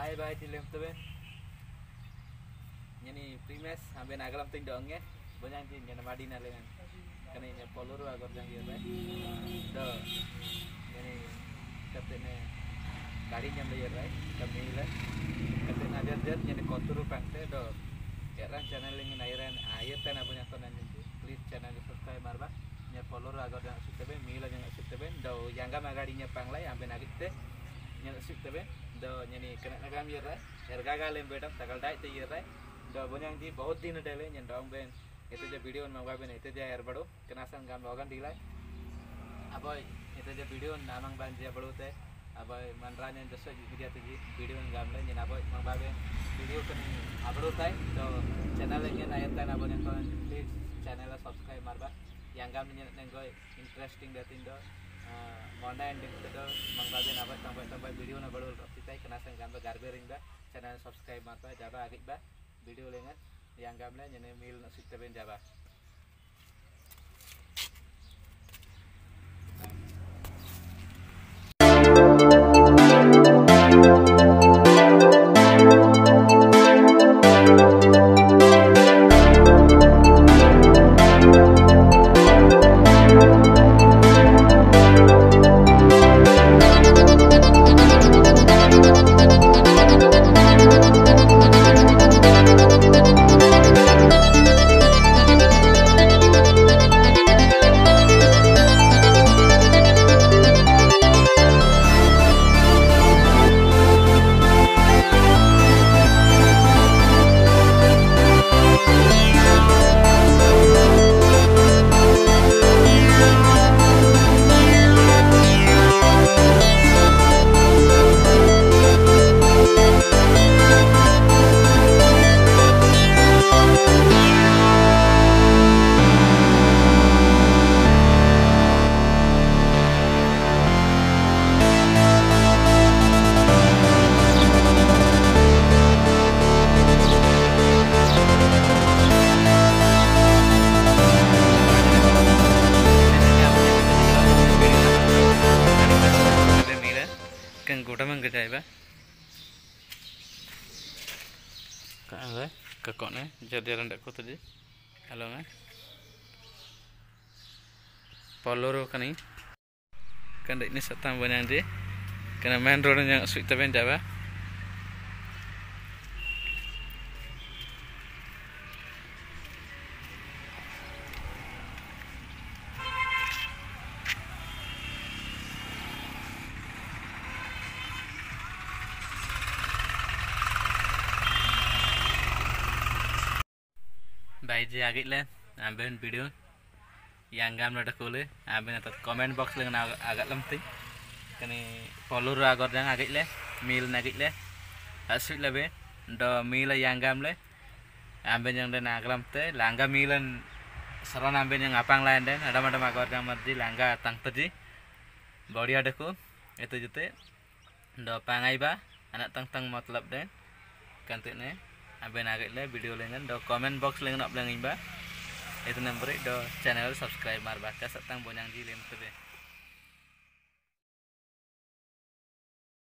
Hai bye tilem tebe. Yani primes amben agalam ting dongnya. Bonyang tin yana madina lengan. Kana nya poluru agor jang ye bye. Do. Yani katene gari nyam le ye bye. Kami le. Katene ajar yani koturu pangte do. Yaran channel lingin airan ayat tan abunya konan nanti. Please channel subscribe marba. Nya poluru agor jang sutebe mila jang sutebe do yanga magari nya panglai amben agitte. Nya sutebe do yani kena agam ye bye. Erga lem बेटा सकल die ते ये राय दो बन्यांग जी बहुत दिन डेले इन Dom Ben इते जे video मंगवा Ben इते जे एर बड़ो कनासन गाम लोगन दिलाई अब इते जे वीडियो नामंग बान जे बड़ो ते अब मनराने जसो मीडिया ते जी वीडियो गाम ले इन अब मंगवा बेन वीडियो कनी आबड़ो ताई तो चैनल के नायत ता ना बने प्लीज चैनल सब्सक्राइब मारबा यांगाम नेंगो इंटरेस्टिंग देतिन दो मोंडा एंडिंग ते दो मंगवा बेन अब तंबा वीडियो ना बड़ो रखिताई कनासन गाम बा गारबेरिंग बा channel subscribe marpa jaba agik ba video lengan yang gamle nyene mil na sikte ben jaba गोटा में गजाय बा का ककोने जदियारन डको तजी हेलो में पोलोरो कनी कंदे ini satang banyang je kana main road yang suit taben jaba भाई जी आगे ले आंबेन video yang gam nada kule आंबेन तात कमेंट बॉक्स ले agak lemti kani polur agor jang agak le mil nagik le asik le be do mil yang gam le आंबेन yang den aglam te langga milan saran आंबेन yang apang lain den ada madam agor jang mardi langga tang tadi body ada ku itu jute do pangai ba anak tang tang matlab den kantik ne आंबेन agak le video lengan do comment box lengan up lengan ba itu nomor do channel subscribe marba ka satang bonyang ji lem tebe